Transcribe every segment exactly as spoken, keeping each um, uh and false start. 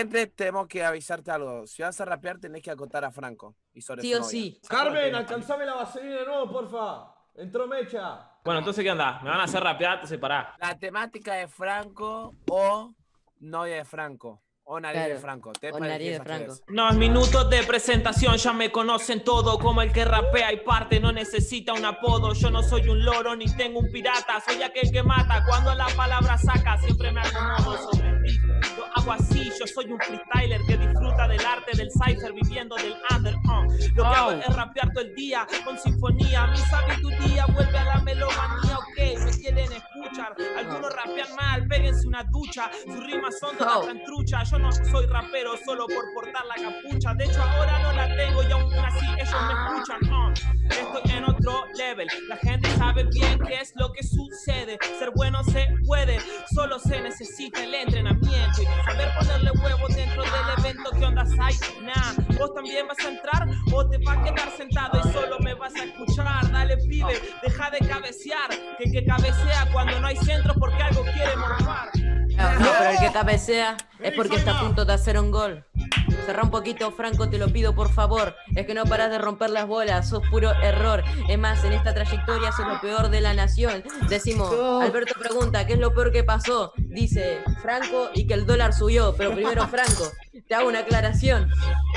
Solamente tenemos que avisarte algo. Si vas a rapear, tenés que acotar a Franco. Y sobre Sí su o novia. sí. Carmen, alcanzame la vaselina de nuevo, porfa. Entró Mecha. Bueno, entonces, ¿qué onda? ¿Me van a hacer rapear? Entonces, pará. La temática de Franco o novia de Franco. O nariz Claro. de Franco. Te O para nariz elegir de esas Franco. tres. Unos minutos de presentación, ya me conocen todo. Como el que rapea y parte, no necesita un apodo. Yo no soy un loro ni tengo un pirata. Soy aquel que mata cuando la palabra saca. Siempre me acomodo sobre el beat. Lo hago así, yo soy un freestyler que disfruta del arte del cypher viviendo del under. Uh. Lo que hago es rapear todo el día con sinfonía. Mi sabiduría vuelve a la melomanía. Ok, me quieren escuchar. Algunos rapean mal, péguense una ducha. Sus rimas son todas tan truchas. Yo no soy rapero solo por portar la capucha. De hecho ahora no la tengo y aún así ellos me escuchan. Uh. Estoy en otro level. La gente sabe bien qué es lo que sucede. Ser bueno se puede, solo se necesita el entrenamiento y saber ponerle huevos dentro del evento. ¿Qué ondas hay? Nah, vos también vas a entrar o te vas a quedar sentado y solo me vas a escuchar. Dale pibe, deja de cabecear, que el que cabecea cuando no hay centros porque algo quiere morfar. No, no, pero el que cabecea es porque está a punto de hacer un gol. Cerrá un poquito, Franco, te lo pido por favor. Es que no parás de romper las bolas, sos puro error. Es más, en esta trayectoria sos lo peor de la nación. Decimos, Alberto pregunta, ¿qué es lo peor que pasó? Dice, Franco y que el dólar subió. Pero primero, Franco, te hago una aclaración.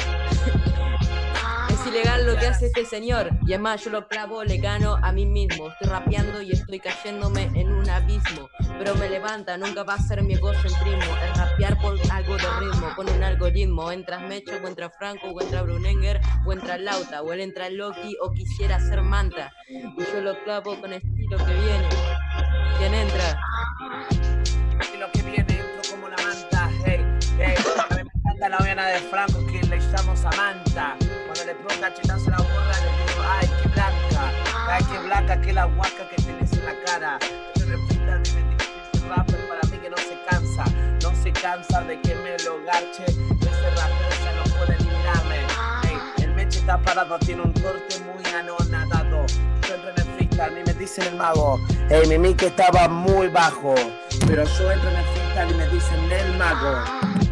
Es ilegal lo que hace este señor. Y es más, yo lo clavo, le gano a mí mismo. Estoy rapeando y estoy cayéndome en un abismo. Pero me levanta, nunca va a ser mi egocentrismo. Es rapear por algo de ritmo, con un algoritmo. Entras Mecho, o entra Franco, o entra Brunenger, o entra Lauta, o él entra Loki, o quisiera ser Manta. Y yo lo clavo con estilo que viene. ¿Quién entra? Estilo que viene, entro como la manta. Hey, hey. Me encanta la novia de Franco que le llamo Samantha. Cuando le pregunta chetazo a la gorra, le digo, ay, qué blanca. Ay, qué blanca, qué la huaca que tenés en la cara. Me repita, dime, este rapper para mí que no se cansa. No se cansa de que me lo garche. Ese rapper ya no puede eliminarme. Hey, el Meche está parado, tiene un corte muy anonadado. Yo entro en el freestyle, a mí me dicen el mago. Hey, mi mic estaba muy bajo. Pero yo entro en el freestyle y me dicen el mago.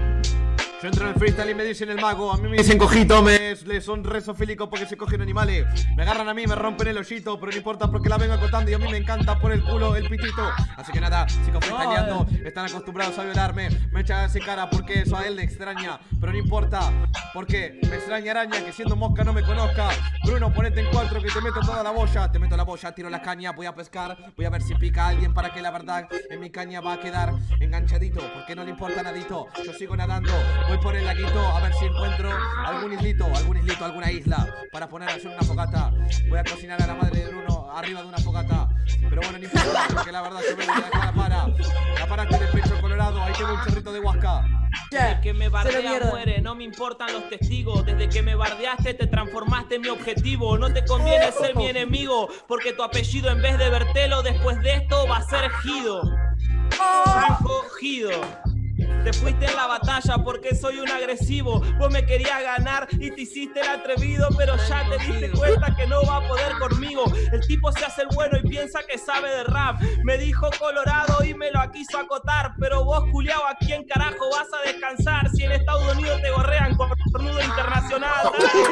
Yo entro en el freestyle y me dicen el mago. A mí me dicen cojito, me le son resofílicos porque se cogen animales. Me agarran a mí, me rompen el hoyito, pero no importa porque la vengo acotando y a mí me encanta por el culo el pitito. Así que nada, sigo freestyleando, están acostumbrados a violarme. Me echan ese cara porque eso a él le extraña, pero no importa porque me extraña araña que siendo mosca no me conozca. Bruno, ponete en cuatro que te meto toda la boya. Te meto la boya, tiro la caña, voy a pescar. Voy a ver si pica a alguien para que la verdad en mi caña va a quedar enganchadito, porque no le importa nadito. Yo sigo nadando. Voy por el laguito a ver si encuentro algún islito, algún islito, alguna isla para poner a hacer una fogata. Voy a cocinar a la madre de Bruno arriba de una fogata. Pero bueno, no importa, porque la verdad yo me voy a la para. La para tiene el pecho colorado, ahí tengo un chorrito de huasca. Desde que me bardea muere, no me importan los testigos. Desde que me bardeaste te transformaste en mi objetivo. No te conviene ser mi enemigo, porque tu apellido en vez de Bertelo después de esto va a ser Gido. Franco Gido. Te fuiste en la batalla porque soy un agresivo. Vos me querías ganar y te hiciste el atrevido, pero ya te diste cuenta que no va a poder conmigo. El tipo se hace el bueno y piensa que sabe de rap. Me dijo Colorado y me lo quiso acotar, pero vos, culiao, ¿a quién carajo vas a descansar si en Estados Unidos te gorrean con cornudo internacional?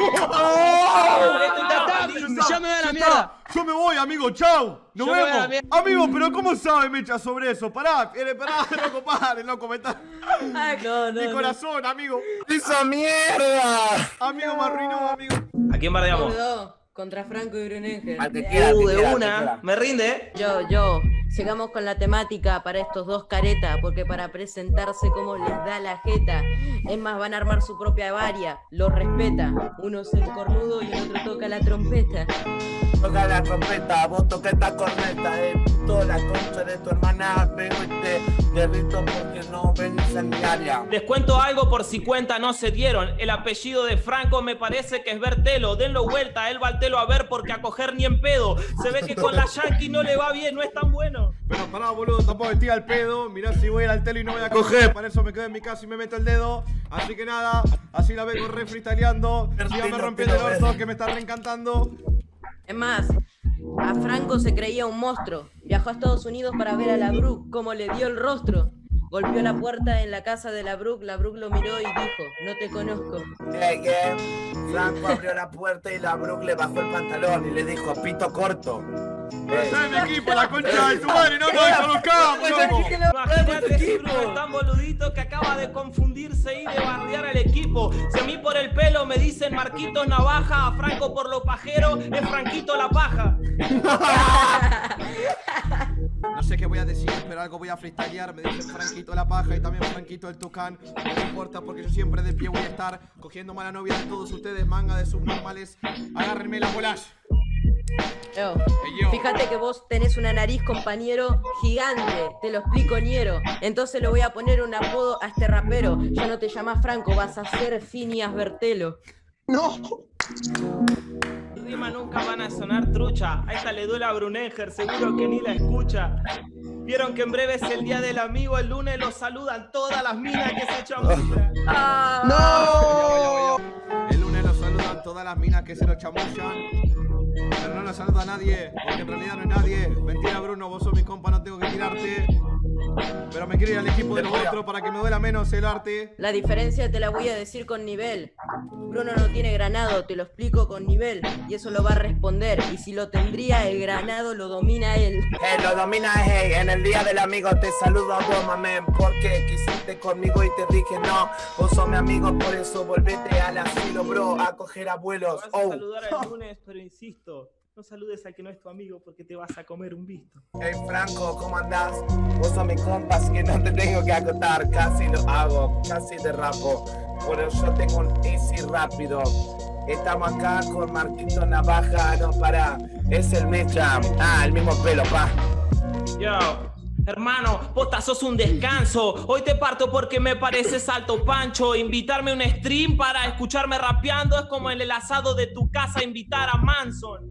Ya me voy a la mierda. Yo me voy, amigo, chau. Nos Yo me voy a vemos. la mierda. Amigo, pero ¿cómo sabe Mecha sobre eso? Pará, eh, pará, loco, pare, loco, me está... Ay, no, no, Mi no. corazón, amigo. ¡Esa mierda! Amigo, me arruinó, amigo. ¿A quién bardeamos? Gordo, contra Franco y Brunenger. Al que quiera, al Uh, que de quiera, al que una, quiera. me rinde. Yo, yo, sigamos con la temática para estos dos caretas, porque para presentarse como les da la jeta, es más, van a armar su propia varia, lo respeta, uno es el cornudo y el otro toca la trompeta. Toca la trompeta, vos toca esta corneta, eh, toda la concha de tu hermana, vengo y te derrito porque no venís en mi área. Les cuento algo por si cuenta no se dieron. El apellido de Franco me parece que es Bertelo. Denlo vuelta, él va al telo a ver porque a coger ni en pedo. Se ve que con la Yankee no le va bien, no es tan bueno. Pero pará, boludo, tampoco estoy al pedo. Mirá si voy a ir al telo y no voy a coger. Para eso me quedo en mi casa y me meto el dedo. Así que nada, así la vengo re freestyleando. Síganme rompiendo el orto que me está reencantando. Es más, a Franco se creía un monstruo, viajó a Estados Unidos para ver a la Bru, como le dio el rostro. Golpeó la puerta en la casa de la Brooke, la Brooke lo miró y dijo, no te conozco. ¿Qué, qué? Franco abrió la puerta y la Brooke le bajó el pantalón y le dijo, pito corto. Está en mi equipo, la concha de tu madre, no nos descolocamos, loco. Imagínate si Bruno es tan boludito que acaba de confundirse y de bardear al equipo. Si a mí por el pelo me dicen Marquitos Navaja, a Franco por lo pajero es Franquito la paja. No sé qué voy a decir, pero algo voy a freestylear. Me dicen Franquito la paja y también Franquito el tucán. No me importa porque yo siempre de pie voy a estar cogiendo mala novia de todos ustedes, manga de subnormales. Agárrenme las bolas. Yo. Hey, yo. Fíjate que vos tenés una nariz, compañero, gigante. Te lo explico, ñero. Entonces le voy a poner un apodo a este rapero. Ya no te llamás Franco, vas a ser Phineas Bertelo. No. Rimas nunca van a sonar trucha. A esta le duele a Brunenger, seguro que ni la escucha. Vieron que en breve es el día del amigo, el lunes los saludan todas las minas que se chamullan. ¡No! El lunes los saludan todas las minas que se lo chamullan. Pero no los saluda a nadie, porque en realidad no es nadie. Mentira, Bruno, vos sos mi compa, no tengo que tirarte. Pero me quiero ir al equipo de los otros para que me duela menos el arte. La diferencia te la voy a decir con nivel. Bruno no tiene granado, te lo explico con nivel. Y eso lo va a responder. Y si lo tendría, el granado lo domina él. Hey, lo domina, hey, en el día del amigo te saludo a vos, mamen. Porque quisiste conmigo y te dije no. Vos sos mi amigo, por eso volvete al asilo, bro, a coger abuelos. Vas Oh. a saludar el lunes, pero insisto, no saludes al que no es tu amigo porque te vas a comer un visto. Hey Franco, ¿cómo andás? Vos sos mi compa, así que no te tengo que acotar. Casi lo hago, casi derrapo. Bueno, yo tengo un easy rápido. Estamos acá con Marquito Navaja, no para. Es el Mecha. Ah, el mismo pelo, pa. Yo, hermano, posta, sos un descanso. Hoy te parto porque me pareces alto pancho. Invitarme a un stream para escucharme rapeando es como en el asado de tu casa invitar a Manson.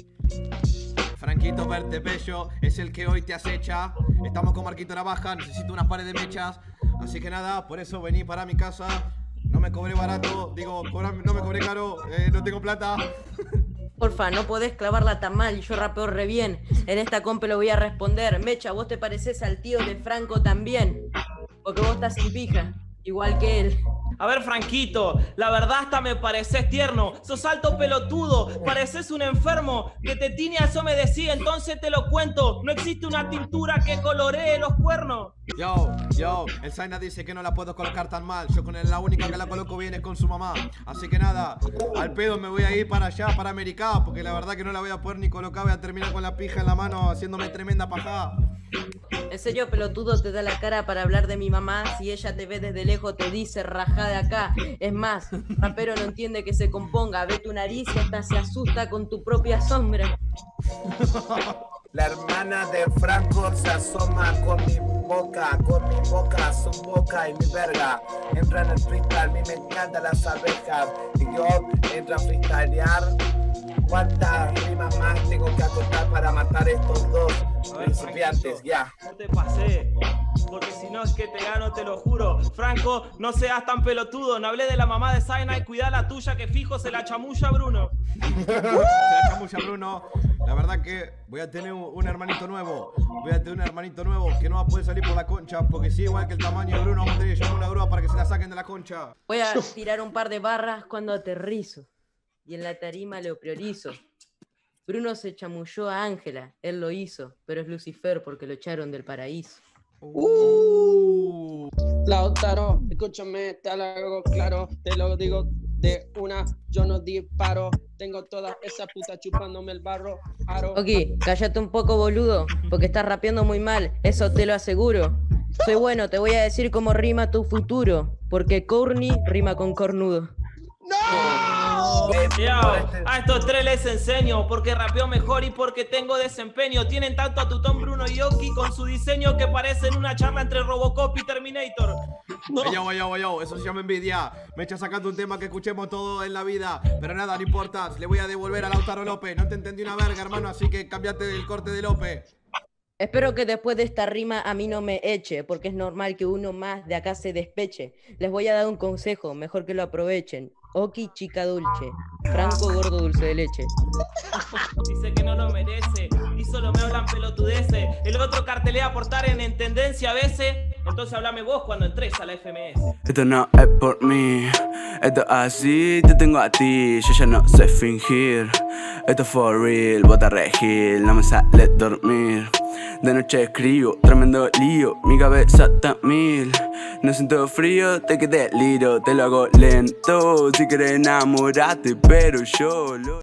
Franquito Verte Bello es el que hoy te acecha. Estamos con Marquito Navaja, necesito unas pares de mechas. Así que nada, por eso vení para mi casa. No me cobré barato, digo, cobra- no me cobré caro, eh, no tengo plata. Porfa, no podés clavarla tan mal, yo rapeo re bien. En esta compa lo voy a responder. Mecha, vos te pareces al tío de Franco también. Porque vos estás sin pija, igual que él. A ver, Franquito, la verdad hasta me pareces tierno. Sos alto pelotudo, pareces un enfermo. Que te tiña, eso me decía, entonces te lo cuento. No existe una tintura que coloree los cuernos. Yo, yo, el Zaina dice que no la puedo colocar tan mal. Yo con él la única que la coloco bien es con su mamá. Así que nada, al pedo me voy a ir para allá, para América. Porque la verdad que no la voy a poder ni colocar. Voy a terminar con la pija en la mano haciéndome tremenda paja. En serio, pelotudo, te da la cara para hablar de mi mamá. Si ella te ve desde lejos te dice rajá de acá. Es más, rapero no entiende que se componga. Ve tu nariz y hasta se asusta con tu propia sombra. La hermana de Franco se asoma con mi boca, con mi boca, su boca y mi verga. Entra en el freestyle, a mí me encantan las abejas. Y yo entro a freestylear. ¿Cuántas rimas más tengo que acotar para matar a estos dos A ver, principiantes? Franquito, Ya. no te pasé, porque si no es que te gano, te lo juro. Franco, no seas tan pelotudo. No hablé de la mamá de Zaina y cuida la tuya que fijo se la chamulla Bruno. Se la chamulla, Bruno. La verdad que voy a tener un, un hermanito nuevo. Voy a tener un hermanito nuevo que no va a poder salir por la concha. Porque si igual que el tamaño de Bruno, vamos a tener que llamar una grúa para que se la saquen de la concha. Voy a tirar un par de barras cuando aterrizo. Y en la tarima lo priorizo. Bruno se chamulló a Ángela, él lo hizo, pero es Lucifer porque lo echaron del paraíso. Uh. Lautaro, escúchame, te lo hago claro, te lo digo de una, yo no disparo, tengo todas esas putas chupándome el barro, aro. Ok, cállate un poco, boludo, porque estás rapeando muy mal, eso te lo aseguro. Soy bueno, te voy a decir cómo rima tu futuro, porque corny rima con cornudo. Yo, a estos tres les enseño porque rapeo mejor y porque tengo desempeño. Tienen tanto a Tutón, Bruno y Oki con su diseño que parecen una charla entre Robocop y Terminator. Ey, yo, ey, yo, ey, yo, eso se llama envidia. Me echa sacando un tema que escuchemos todo en la vida. Pero nada, no importa, le voy a devolver a Lautaro López. No te entendí una verga, hermano, así que cambiate el corte de López. Espero que después de esta rima a mí no me eche, porque es normal que uno más de acá se despeche. Les voy a dar un consejo, mejor que lo aprovechen. Oki, chica dulce. Franco, gordo dulce de leche. Dice que no lo merece y solo me hablan pelotudeces. El otro cartelea por estar en, en tendencia a veces. Entonces háblame vos cuando entres a la F M S. Esto no es por mí, esto así te tengo a ti. Yo ya no sé fingir, esto es for real, bota regil, no me sale dormir. De noche escribo, tremendo lío, mi cabeza está mil. No siento frío, te quedé deliro, te lo hago lento. Si quieres enamorarte, pero yo lo...